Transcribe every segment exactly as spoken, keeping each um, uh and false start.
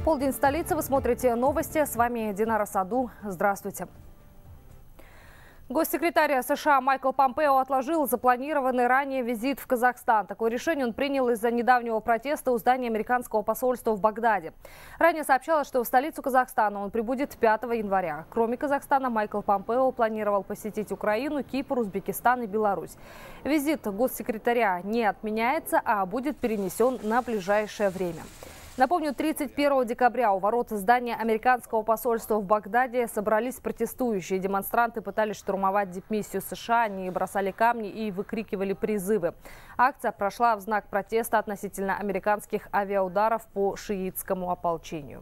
Полдень столицы. Вы смотрите новости. С вами Динара Саду. Здравствуйте. Госсекретарь США Майкл Помпео отложил запланированный ранее визит в Казахстан. Такое решение он принял из-за недавнего протеста у здания американского посольства в Багдаде. Ранее сообщалось, что в столицу Казахстана он прибудет пятого января. Кроме Казахстана, Майкл Помпео планировал посетить Украину, Кипр, Узбекистан и Беларусь. Визит госсекретаря не отменяется, а будет перенесен на ближайшее время. Напомню, тридцать первого декабря у ворот здания американского посольства в Багдаде собрались протестующие. Демонстранты пытались штурмовать дипмиссию США, они бросали камни и выкрикивали призывы. Акция прошла в знак протеста относительно американских авиаударов по шиитскому ополчению.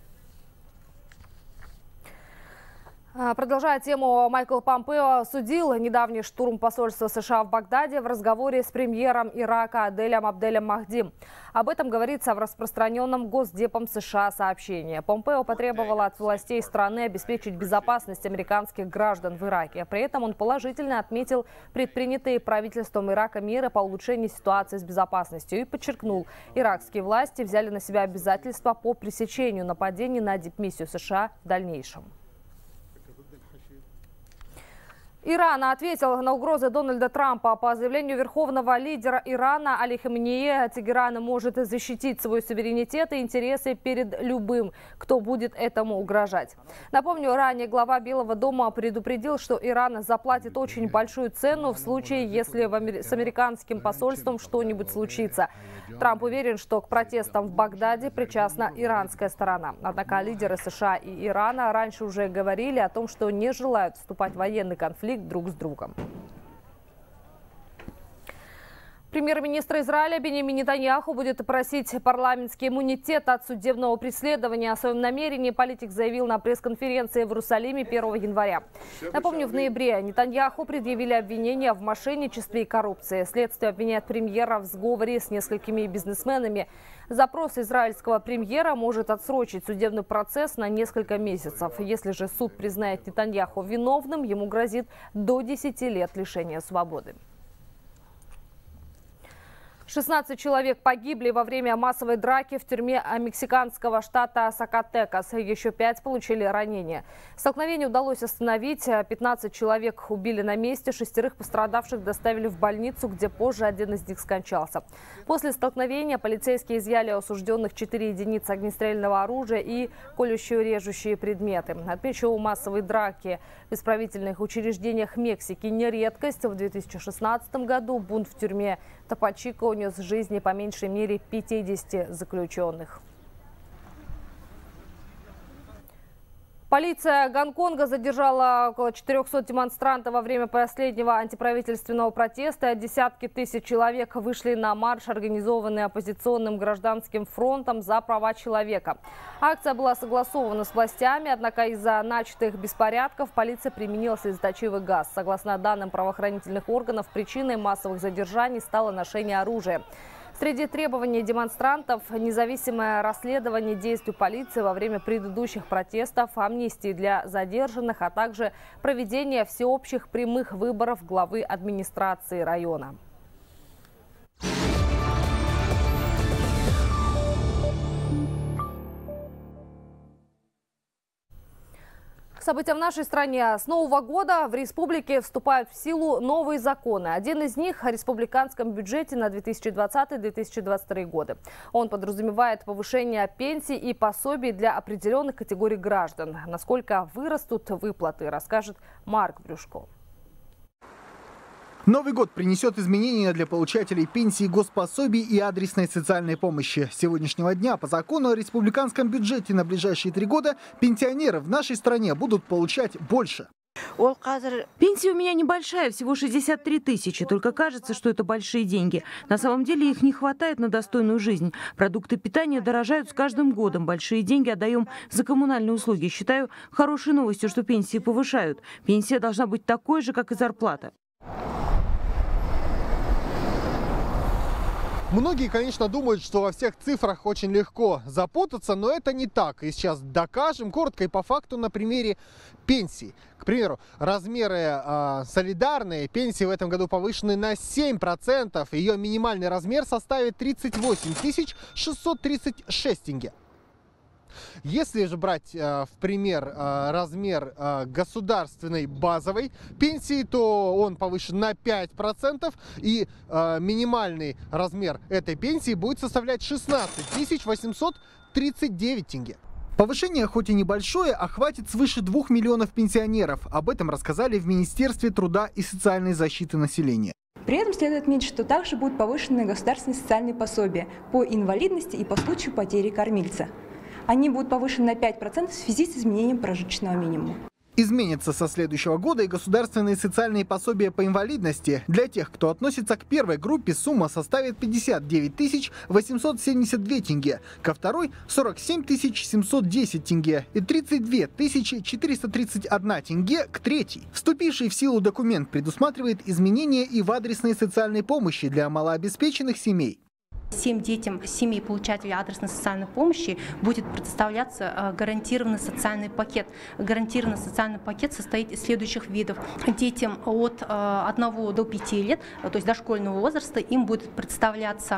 Продолжая тему, Майкл Помпео осудил недавний штурм посольства США в Багдаде в разговоре с премьером Ирака Аделем Абделем Махди. Об этом говорится в распространенном Госдепом США сообщении. Помпео потребовал от властей страны обеспечить безопасность американских граждан в Ираке. При этом он положительно отметил предпринятые правительством Ирака меры по улучшению ситуации с безопасностью и подчеркнул, иракские власти взяли на себя обязательства по пресечению нападений на дипмиссию США в дальнейшем. Иран ответил на угрозы Дональда Трампа. По заявлению верховного лидера Ирана Али Хаминеи, Тегеран может защитить свой суверенитет и интересы перед любым, кто будет этому угрожать. Напомню, ранее глава Белого дома предупредил, что Иран заплатит очень большую цену в случае, если с американским посольством что-нибудь случится. Трамп уверен, что к протестам в Багдаде причастна иранская сторона. Однако лидеры США и Ирана раньше уже говорили о том, что не желают вступать в военный конфликт друг с другом. Премьер-министр Израиля Биньямин Нетаньяху будет просить парламентский иммунитет от судебного преследования. О своем намерении политик заявил на пресс-конференции в Иерусалиме первого января. Напомню, в ноябре Нетаньяху предъявили обвинения в мошенничестве и коррупции. Следствие обвиняет премьера в сговоре с несколькими бизнесменами. Запрос израильского премьера может отсрочить судебный процесс на несколько месяцев. Если же суд признает Нетаньяху виновным, ему грозит до десяти лет лишения свободы. шестнадцать человек погибли во время массовой драки в тюрьме мексиканского штата Сакатекас. Еще пять получили ранения. Столкновение удалось остановить. пятнадцать человек убили на месте. Шестерых пострадавших доставили в больницу, где позже один из них скончался. После столкновения полицейские изъяли у осужденных четыре единицы огнестрельного оружия и колющие-режущие предметы. Отмечу, массовые драки в исправительных учреждениях Мексики не редкость. В две тысячи шестнадцатом году бунт в тюрьме Топачико унес жизни по меньшей мере пятидесяти заключенных. Полиция Гонконга задержала около четырёхсот демонстрантов во время последнего антиправительственного протеста. Десятки тысяч человек вышли на марш, организованный оппозиционным гражданским фронтом за права человека. Акция была согласована с властями, однако из-за начатых беспорядков полиция применила слезоточивый газ. Согласно данным правоохранительных органов, причиной массовых задержаний стало ношение оружия. Среди требований демонстрантов – независимое расследование действий полиции во время предыдущих протестов, амнистии для задержанных, а также проведение всеобщих прямых выборов главы администрации района. К событиям в нашей стране. С Нового года в республике вступают в силу новые законы. Один из них о республиканском бюджете на две тысячи двадцатый — две тысячи двадцать второй годы. Он подразумевает повышение пенсий и пособий для определенных категорий граждан. Насколько вырастут выплаты, расскажет Марк Брюшко. Новый год принесет изменения для получателей пенсии, госпособий и адресной социальной помощи. С сегодняшнего дня по закону о республиканском бюджете на ближайшие три года пенсионеры в нашей стране будут получать больше. Пенсия у меня небольшая, всего шестьдесят три тысячи. Только кажется, что это большие деньги. На самом деле их не хватает на достойную жизнь. Продукты питания дорожают с каждым годом. Большие деньги отдаем за коммунальные услуги. Считаю хорошей новостью, что пенсии повышают. Пенсия должна быть такой же, как и зарплата. Многие, конечно, думают, что во всех цифрах очень легко запутаться, но это не так. И сейчас докажем коротко и по факту на примере пенсий. К примеру, размеры э, солидарные. Пенсии в этом году повышены на семь процентов. Ее минимальный размер составит тридцать восемь тысяч шестьсот тридцать шесть тенге. Если же брать в пример размер государственной базовой пенсии, то он повышен на пять процентов, и минимальный размер этой пенсии будет составлять шестнадцать тысяч восемьсот тридцать девять тенге. Повышение хоть и небольшое, охватит свыше двух миллионов пенсионеров. Об этом рассказали в Министерстве труда и социальной защиты населения. При этом следует отметить, что также будут повышены государственные социальные пособия по инвалидности и по случаю потери кормильца. Они будут повышены на пять процентов в связи с изменением прожиточного минимума. Изменятся со следующего года и государственные социальные пособия по инвалидности. Для тех, кто относится к первой группе, сумма составит пятьдесят девять тысяч восемьсот семьдесят две тенге, ко второй – сорок семь тысяч семьсот десять тенге и тридцать две тысячи четыреста тридцать одна тенге к третьей. Вступивший в силу документ предусматривает изменения и в адресной социальной помощи для малообеспеченных семей. Всем детям семей получателей адресной социальной помощи будет предоставляться гарантированный социальный пакет. Гарантированный социальный пакет состоит из следующих видов. Детям от одного до пяти лет, то есть дошкольного возраста, им будет представляться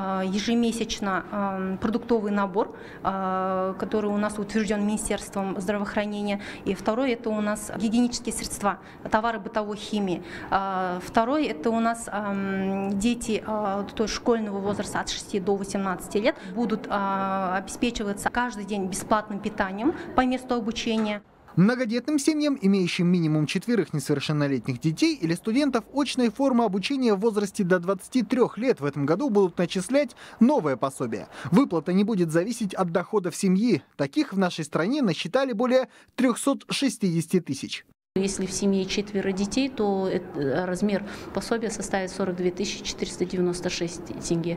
ежемесячно продуктовый набор, который у нас утвержден Министерством здравоохранения. И второй – это у нас гигиенические средства, товары бытовой химии. Второй – это у нас дети то есть школьного возраста от шести до восемнадцати лет будут а, обеспечиваться каждый день бесплатным питанием по месту обучения. Многодетным семьям, имеющим минимум четверых несовершеннолетних детей или студентов очной формы обучения в возрасте до двадцати трёх лет в этом году будут начислять новое пособие. Выплата не будет зависеть от доходов семьи. Таких в нашей стране насчитали более трёхсот шестидесяти тысяч. Если в семье четверо детей, то размер пособия составит сорок две тысячи четыреста девяносто шесть тенге.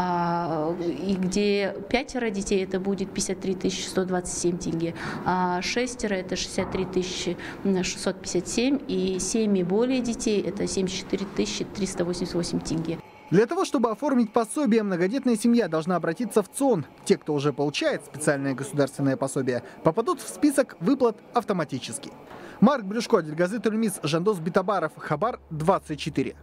И где пятеро детей, это будет пятьдесят три тысячи сто двадцать семь тенге. А шестеро – это шестьдесят три тысячи шестьсот пятьдесят семь. И семь и более детей – это семьдесят четыре тысячи триста восемьдесят восемь тенге. Для того, чтобы оформить пособие, многодетная семья должна обратиться в ЦОН. Те, кто уже получает специальное государственное пособие, попадут в список выплат автоматически. Марк Брюшко, Дильгазы Тюльмис, Жандос Битабаров, Хабар двадцать четыре.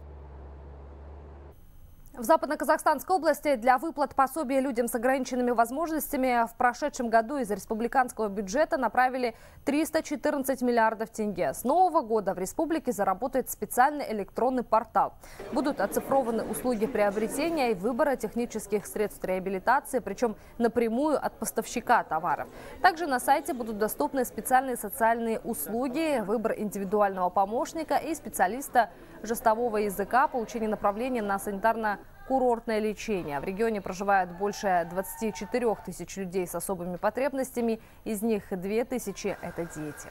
В Западно-Казахстанской области для выплат пособия людям с ограниченными возможностями в прошедшем году из республиканского бюджета направили триста четырнадцать миллиардов тенге. С нового года в республике заработает специальный электронный портал. Будут оцифрованы услуги приобретения и выбора технических средств реабилитации, причем напрямую от поставщика товаров. Также на сайте будут доступны специальные социальные услуги, выбор индивидуального помощника и специалиста жестового языка, получение направления на санитарно-курортное лечение. В регионе проживает больше двадцати четырёх тысяч людей с особыми потребностями, из них две тысячи – это дети.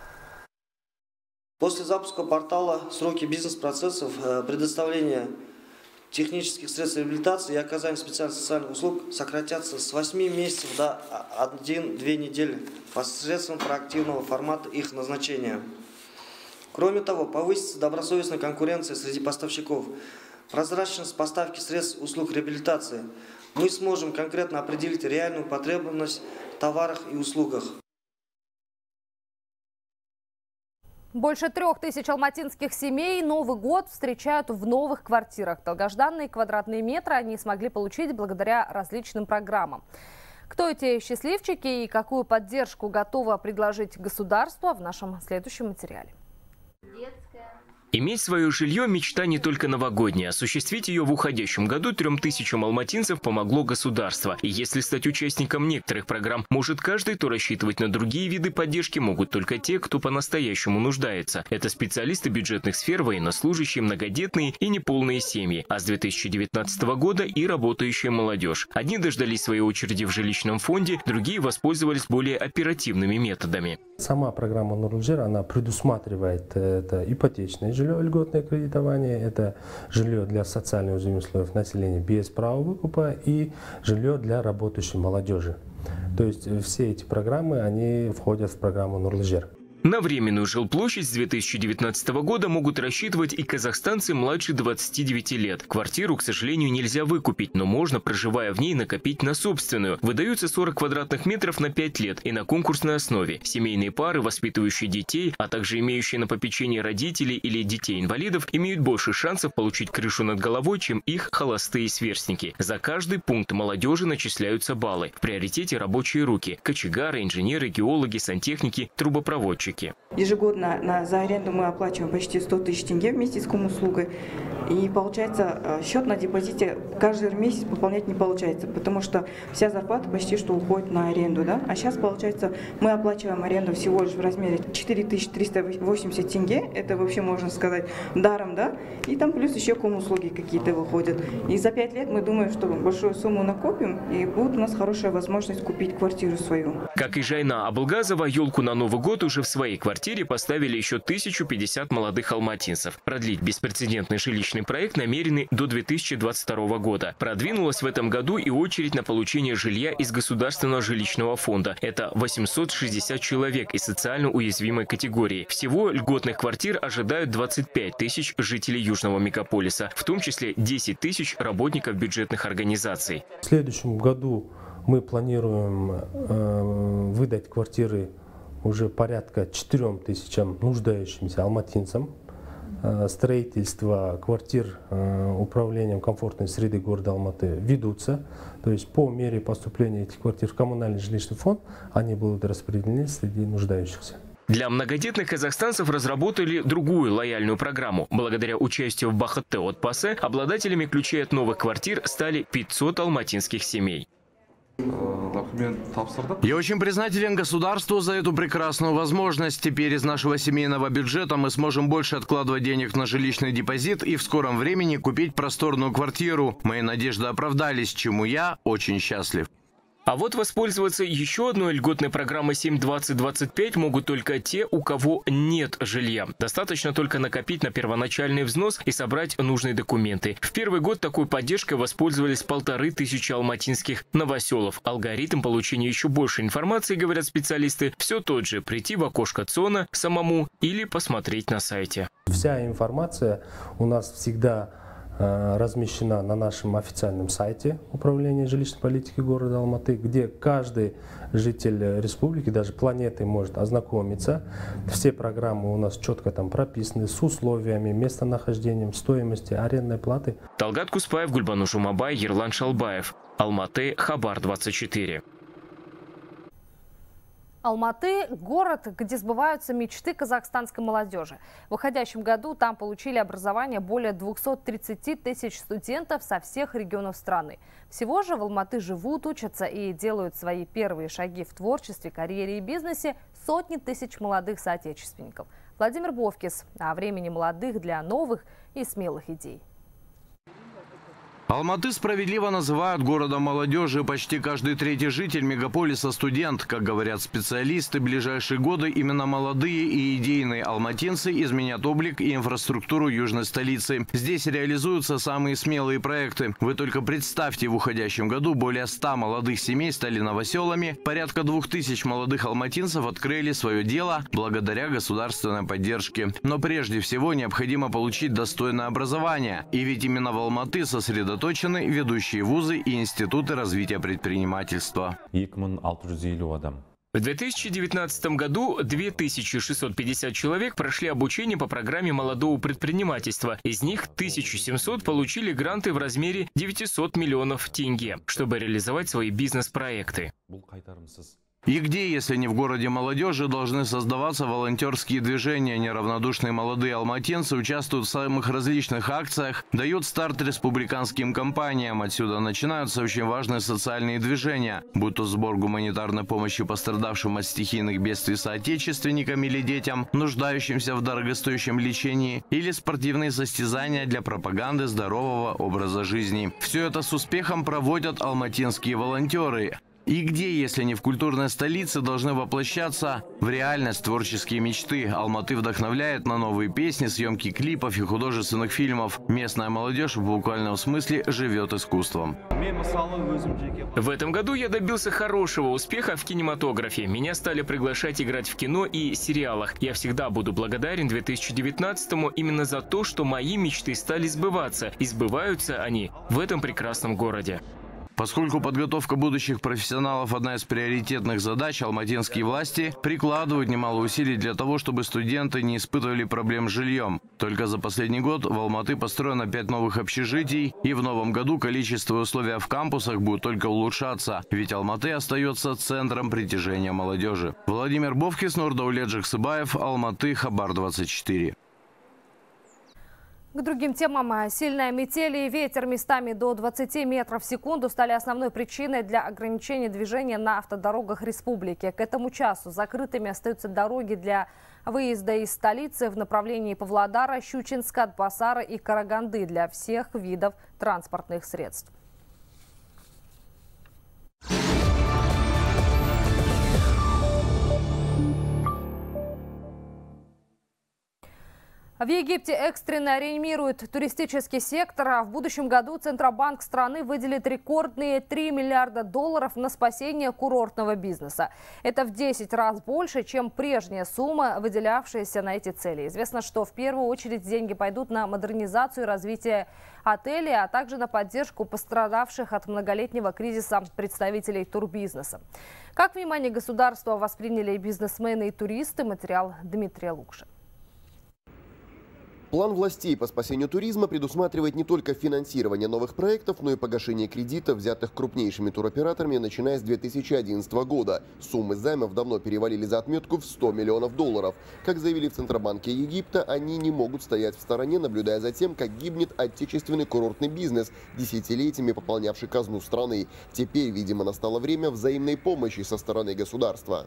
После запуска портала сроки бизнес-процессов, предоставления технических средств реабилитации и оказания специальных социальных услуг сократятся с восьми месяцев до одной-двух недель посредством проактивного формата их назначения. Кроме того, повысится добросовестная конкуренция среди поставщиков, прозрачность поставки средств услуг реабилитации. Мы сможем конкретно определить реальную потребность в товарах и услугах. Больше трех тысяч алматинских семей Новый год встречают в новых квартирах. Долгожданные квадратные метры они смогли получить благодаря различным программам. Кто эти счастливчики и какую поддержку готово предложить государство, в нашем следующем материале. Иметь свое жилье – мечта не только новогодняя. Осуществить ее в уходящем году трем тысячам алматинцев помогло государство. И если стать участником некоторых программ может каждый, то рассчитывать на другие виды поддержки могут только те, кто по-настоящему нуждается. Это специалисты бюджетных сфер, военнослужащие, многодетные и неполные семьи. А с две тысячи девятнадцатого года и работающая молодежь. Одни дождались своей очереди в жилищном фонде, другие воспользовались более оперативными методами. Сама программа Нурлы Жер, она предусматривает это ипотечное жилье, льготное кредитование, это жилье для социально уязвимых слоев населения без права выкупа и жилье для работающей молодежи. То есть все эти программы, они входят в программу Нурлы Жер. На временную жилплощадь с две тысячи девятнадцатого года могут рассчитывать и казахстанцы младше двадцати девяти лет. Квартиру, к сожалению, нельзя выкупить, но можно, проживая в ней, накопить на собственную. Выдаются сорок квадратных метров на пять лет и на конкурсной основе. Семейные пары, воспитывающие детей, а также имеющие на попечении родителей или детей-инвалидов, имеют больше шансов получить крышу над головой, чем их холостые сверстники. За каждый пункт молодежи начисляются баллы. В приоритете рабочие руки – кочегары, инженеры, геологи, сантехники, трубопроводчики. Ежегодно на, за аренду мы оплачиваем почти сто тысяч тенге вместе с комуслугой. И получается, счет на депозите каждый месяц пополнять не получается, потому что вся зарплата почти что уходит на аренду. Да? А сейчас, получается, мы оплачиваем аренду всего лишь в размере четыре тысячи триста восемьдесят тенге. Это вообще, можно сказать, даром. Да? И там плюс еще комуслуги какие-то выходят. И за пять лет мы думаем, что большую сумму накопим, и будет у нас хорошая возможность купить квартиру свою. Как и Жайна Абылгазова, елку на Новый год уже в своей В своей квартире поставили еще тысячу пятьдесят молодых алматинцев. Продлить беспрецедентный жилищный проект намерены до две тысячи двадцать второго года. Продвинулась в этом году и очередь на получение жилья из Государственного жилищного фонда. Это восемьсот шестьдесят человек из социально уязвимой категории. Всего льготных квартир ожидают двадцать пять тысяч жителей Южного мегаполиса, в том числе десять тысяч работников бюджетных организаций. В следующем году мы планируем э, выдать квартиры уже порядка четырем тысячам нуждающимся алматинцам. Строительство квартир управлением комфортной среды города Алматы ведутся. То есть по мере поступления этих квартир в коммунальный жилищный фонд они будут распределены среди нуждающихся. Для многодетных казахстанцев разработали другую лояльную программу. Благодаря участию в Бахытты отбасы обладателями ключей от новых квартир стали пятьсот алматинских семей. Я очень признателен государству за эту прекрасную возможность. Теперь из нашего семейного бюджета мы сможем больше откладывать денег на жилищный депозит и в скором времени купить просторную квартиру. Мои надежды оправдались, чему я очень счастлив. А вот воспользоваться еще одной льготной программой семь двадцать двадцать пять могут только те, у кого нет жилья. Достаточно только накопить на первоначальный взнос и собрать нужные документы. В первый год такой поддержкой воспользовались полторы тысячи алматинских новоселов. Алгоритм получения еще больше информации, говорят специалисты, все тот же – прийти в окошко ЦОНа самому или посмотреть на сайте. Вся информация у нас всегда размещена на нашем официальном сайте Управления жилищной политики города Алматы, где каждый житель республики, даже планеты, может ознакомиться. Все программы у нас четко там прописаны с условиями, местонахождением, стоимостью, арендной платы. Талгат Куспаев, Гульбану Жумабай, Ерлан Шалбаев. Алматы, Хабар двадцать четыре. Алматы – город, где сбываются мечты казахстанской молодежи. В уходящем году там получили образование более двухсот тридцати тысяч студентов со всех регионов страны. Всего же в Алматы живут, учатся и делают свои первые шаги в творчестве, карьере и бизнесе сотни тысяч молодых соотечественников. Владимир Бовкис о времени молодых для новых и смелых идей. Алматы справедливо называют городом молодежи. Почти каждый третий житель мегаполиса студент. Как говорят специалисты, в ближайшие годы именно молодые и идейные алматинцы изменят облик и инфраструктуру южной столицы. Здесь реализуются самые смелые проекты. Вы только представьте, в уходящем году более ста молодых семей стали новоселами. Порядка двух тысяч молодых алматинцев открыли свое дело благодаря государственной поддержке. Но прежде всего необходимо получить достойное образование. И ведь именно в Алматы сосредоточены ведущие вузы и институты развития предпринимательства. В две тысячи девятнадцатом году две тысячи шестьсот пятьдесят человек прошли обучение по программе молодого предпринимательства. Из них тысяча семьсот получили гранты в размере девятисот миллионов тенге, чтобы реализовать свои бизнес-проекты. И где, если не в городе молодежи, должны создаваться волонтерские движения? Неравнодушные молодые алматинцы участвуют в самых различных акциях, дают старт республиканским компаниям. Отсюда начинаются очень важные социальные движения, будь то сбор гуманитарной помощи пострадавшим от стихийных бедствий соотечественникам или детям, нуждающимся в дорогостоящем лечении, или спортивные состязания для пропаганды здорового образа жизни. Все это с успехом проводят алматинские волонтеры. И где, если не в культурной столице, должны воплощаться в реальность творческие мечты? Алматы вдохновляет на новые песни, съемки клипов и художественных фильмов. Местная молодежь в буквальном смысле живет искусством. В этом году я добился хорошего успеха в кинематографе. Меня стали приглашать играть в кино и сериалах. Я всегда буду благодарен две тысячи девятнадцатому именно за то, что мои мечты стали сбываться. И сбываются они в этом прекрасном городе. Поскольку подготовка будущих профессионалов – одна из приоритетных задач, алматинские власти прикладывают немало усилий для того, чтобы студенты не испытывали проблем с жильем. Только за последний год в Алматы построено пять новых общежитий, и в новом году количество и условия в кампусах будут только улучшаться, ведь Алматы остается центром притяжения молодежи. Владимир Бовкис, Нурдаулет Жаксыбаев, Алматы, Хабар двадцать четыре. К другим темам. Сильная метель и ветер местами до двадцати метров в секунду стали основной причиной для ограничения движения на автодорогах республики. К этому часу закрытыми остаются дороги для выезда из столицы в направлении Павлодара, Щучинска, Атбасара и Караганды для всех видов транспортных средств. В Египте экстренно реанимируют туристический сектор, а в будущем году Центробанк страны выделит рекордные три миллиарда долларов на спасение курортного бизнеса. Это в десять раз больше, чем прежняя сумма, выделявшаяся на эти цели. Известно, что в первую очередь деньги пойдут на модернизацию и развитие отелей, а также на поддержку пострадавших от многолетнего кризиса представителей турбизнеса. Как внимание государства восприняли бизнесмены и туристы, материал Дмитрия Лукши. План властей по спасению туризма предусматривает не только финансирование новых проектов, но и погашение кредитов, взятых крупнейшими туроператорами, начиная с две тысячи одиннадцатого года. Суммы займов давно перевалили за отметку в сто миллионов долларов. Как заявили в Центробанке Египта, они не могут стоять в стороне, наблюдая за тем, как гибнет отечественный курортный бизнес, десятилетиями пополнявший казну страны. Теперь, видимо, настало время взаимной помощи со стороны государства.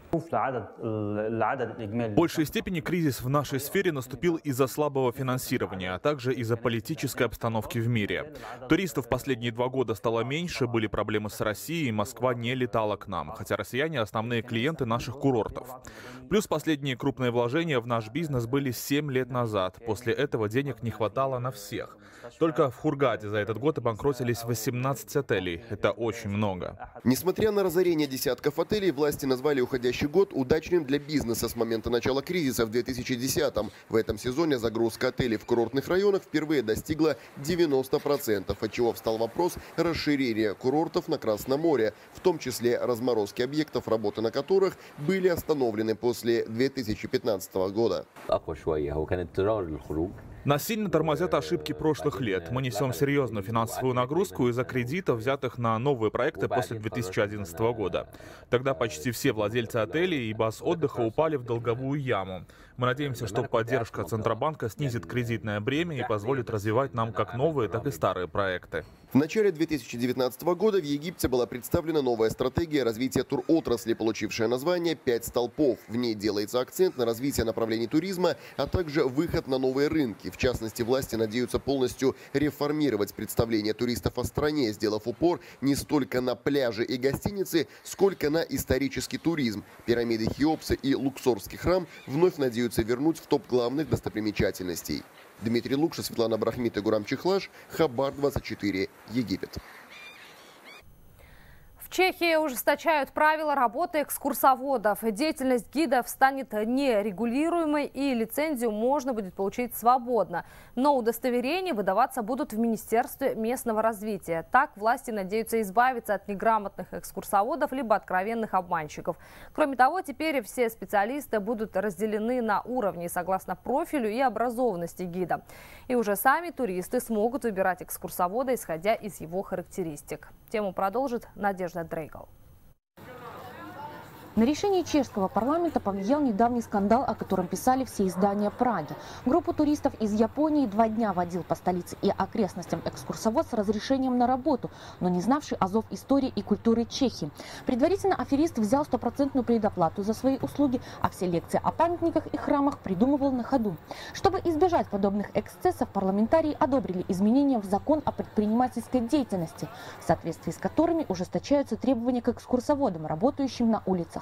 В большей степени кризис в нашей сфере наступил из-за слабого финансирования, а также из-за политической обстановки в мире. Туристов последние два года стало меньше, были проблемы с Россией, Москва не летала к нам, хотя россияне основные клиенты наших курортов. Плюс последние крупные вложения в наш бизнес были семь лет назад. После этого денег не хватало на всех. Только в Хургаде за этот год обанкротились восемнадцать отелей. Это очень много. Несмотря на разорение десятков отелей, власти назвали уходящий год удачным для бизнеса с момента начала кризиса в две тысячи десятом. В этом сезоне загрузка отелей в курортных районах впервые достигла девяноста процентов, отчего встал вопрос расширения курортов на Красном море, в том числе разморозки объектов, работы на которых были остановлены после две тысячи пятнадцатого года. Нас сильно тормозят ошибки прошлых лет. Мы несем серьезную финансовую нагрузку из-за кредитов, взятых на новые проекты после две тысячи одиннадцатого года. Тогда почти все владельцы отелей и баз отдыха упали в долговую яму. Мы надеемся, что поддержка Центробанка снизит кредитное бремя и позволит развивать нам как новые, так и старые проекты. В начале две тысячи девятнадцатого года в Египте была представлена новая стратегия развития туротрасли, получившая название «Пять столпов». В ней делается акцент на развитие направлений туризма, а также выход на новые рынки. В частности, власти надеются полностью реформировать представление туристов о стране, сделав упор не столько на пляжи и гостиницы, сколько на исторический туризм. Пирамиды Хеопса и Луксорский храм вновь надеются вернуть в топ главных достопримечательностей. Дмитрий Лукша, Светлана Брахмит и Гурам Чехлаш, Хабар двадцать четыре, Египет. В Чехии ужесточают правила работы экскурсоводов. Деятельность гидов станет нерегулируемой, и лицензию можно будет получить свободно. Но удостоверения выдаваться будут в Министерстве местного развития. Так власти надеются избавиться от неграмотных экскурсоводов либо откровенных обманщиков. Кроме того, теперь все специалисты будут разделены на уровни согласно профилю и образованности гида. И уже сами туристы смогут выбирать экскурсовода, исходя из его характеристик. Тему продолжит Надежда Дрейгл. На решение чешского парламента повлиял недавний скандал, о котором писали все издания Праги. Группу туристов из Японии два дня водил по столице и окрестностям экскурсовод с разрешением на работу, но не знавший азов истории и культуры Чехии. Предварительно аферист взял стопроцентную предоплату за свои услуги, а все лекции о памятниках и храмах придумывал на ходу. Чтобы избежать подобных эксцессов, парламентарии одобрили изменения в закон о предпринимательской деятельности, в соответствии с которыми ужесточаются требования к экскурсоводам, работающим на улицах.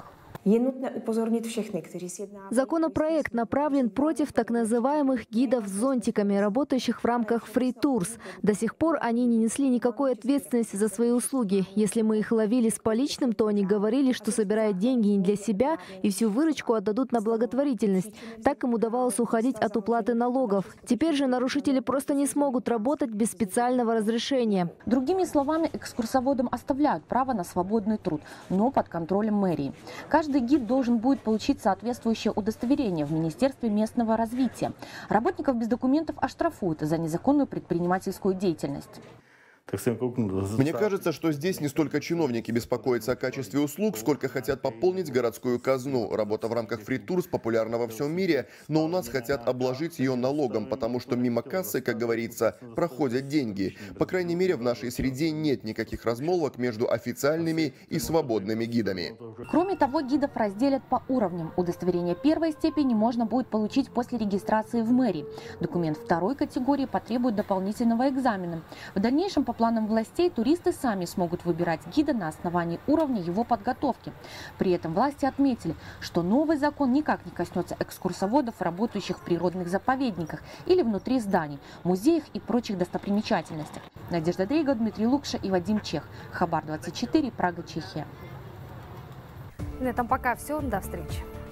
Законопроект направлен против так называемых гидов с зонтиками, работающих в рамках Free Tours. До сих пор они не несли никакой ответственности за свои услуги. Если мы их ловили с поличным, то они говорили, что собирают деньги не для себя и всю выручку отдадут на благотворительность. Так им удавалось уходить от уплаты налогов. Теперь же нарушители просто не смогут работать без специального разрешения. Другими словами, экскурсоводам оставляют право на свободный труд, но под контролем мэрии. Каждый Каждый гид должен будет получить соответствующее удостоверение в Министерстве местного развития. Работников без документов оштрафуют за незаконную предпринимательскую деятельность. Мне кажется, что здесь не столько чиновники беспокоятся о качестве услуг, сколько хотят пополнить городскую казну. Работа в рамках Free Tours популярна во всем мире, но у нас хотят обложить ее налогом, потому что мимо кассы, как говорится, проходят деньги. По крайней мере, в нашей среде нет никаких размолвок между официальными и свободными гидами. Кроме того, гидов разделят по уровням. Удостоверение первой степени можно будет получить после регистрации в мэрии. Документ второй категории потребует дополнительного экзамена. В дальнейшем, по планам властей, туристы сами смогут выбирать гида на основании уровня его подготовки. При этом власти отметили, что новый закон никак не коснется экскурсоводов, работающих в природных заповедниках или внутри зданий, музеях и прочих достопримечательностях. Надежда Дрейга, Дмитрий Лукша и Вадим Чех. Хабар двадцать четыре, Прага, Чехия. На этом пока все. До встречи.